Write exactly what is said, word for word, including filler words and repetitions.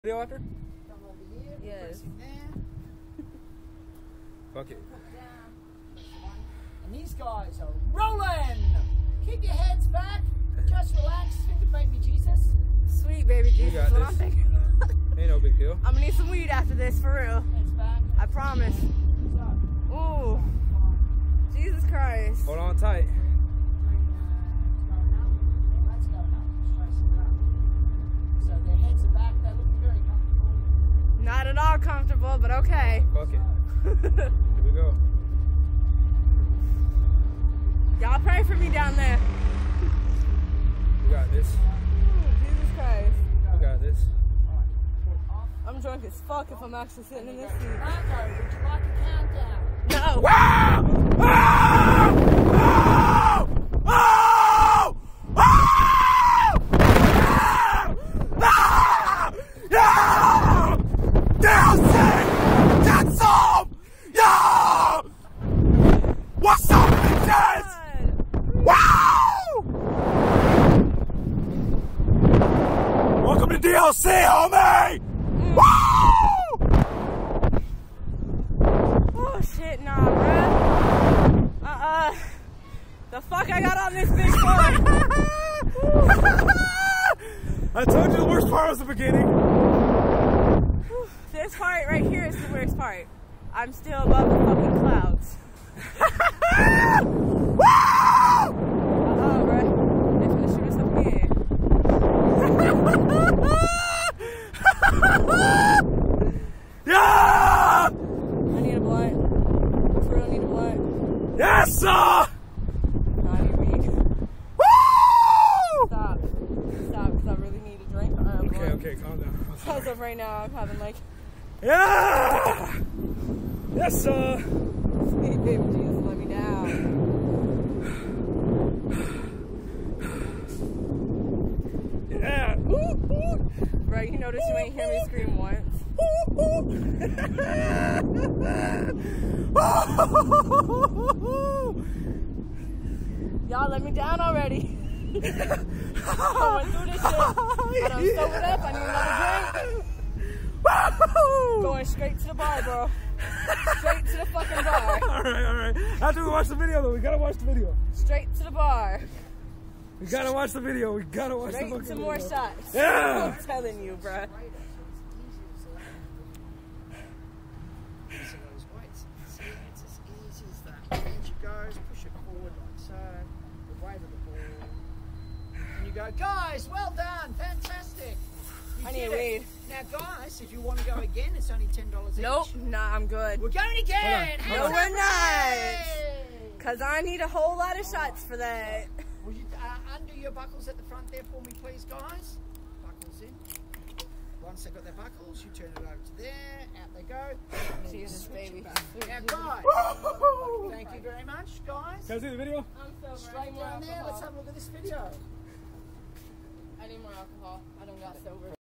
Video after? Come over here. Yes. There. Fuck it. And these guys are rolling. Keep your heads back. Just relax. Think of baby Jesus. Sweet baby Jesus. got What this. I'm thinking. Ain't no big deal. I'm gonna need some weed after this, for real. Heads back. I promise. So, Ooh. Jesus Christ. Hold on tight. bring, uh, going up. Well, that's going up. Straight it up. So their heads are back. They're looking very comfortable. Not at all comfortable, but okay. Fuck it. Here we go. Y'all pray for me down there. We got this. Ooh, Jesus Christ. We got this. Alright, foot off. I'm drunk as fuck if I'm actually sitting in this seat. Marco, would you like a countdown? No. Wow! Oh! Oh! Oh! Oh! Oh! Yeah! Nelson! That's some! Yo! What's up, bitches? Wow! Welcome to D L C, homie! Woo! Oh shit, nah, bruh. Uh-uh. The fuck I got on this bitch for? I told you the worst part was the beginning. This part right here is the worst part. I'm still above the fucking clouds. Woo! Uh-uh, bruh. They're gonna shoot us up again. Yeah! I need a blunt. For real, need a blunt. Yes, sir! Nah, you're weak. Woo! Stop. Stop, because I really need a drink. Or a Okay, blunt. okay, calm down. As of right now, I'm having like, Yeah! Yes, sir! sweet baby Jesus, let me down. Yeah! Ooh, ooh. Right, you notice you ain't hear me scream once. Y'all let me down already. I went through this shit. I done sobered up. I need another drink. Going straight to the bar, bro. Straight to the fucking bar. Alright, alright. After we watch the video, though, we gotta watch the video. Straight to the bar. We gotta watch the video. We gotta watch Straight the fucking to video. more shots. Yeah! I'm telling you, bruh. Easy those weights. See, it's as easy as that. And you go, push it forward like so. The weight of the ball. And you go, guys, well done, fantastic. You I need did it. weed. Now, guys, if you want to go again, it's only ten dollars each. Nope, nah, I'm good. We're going again. Hold No, on. we're not. Hey. Cause I need a whole lot of shots for that. Will you uh, undo your buckles at the front there for me, please, guys? Buckles in. Once they've got their buckles, you turn it over to there. Out they go. And then you Jesus, switch baby. it back. Now, guys, thank you very much, guys. Can I see the video? I'm sober. I Straight need more down there. Let's alcohol. have a look at this video. I need more alcohol. I don't got sober.